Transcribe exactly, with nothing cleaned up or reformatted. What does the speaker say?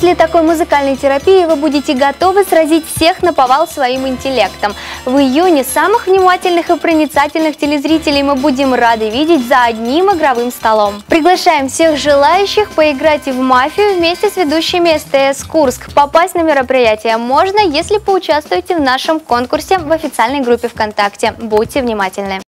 После такой музыкальной терапии вы будете готовы сразить всех наповал своим интеллектом. В июне самых внимательных и проницательных телезрителей мы будем рады видеть за одним игровым столом. Приглашаем всех желающих поиграть в мафию вместе с ведущими СТС Курск. Попасть на мероприятие можно, если поучаствуете в нашем конкурсе в официальной группе ВКонтакте. Будьте внимательны!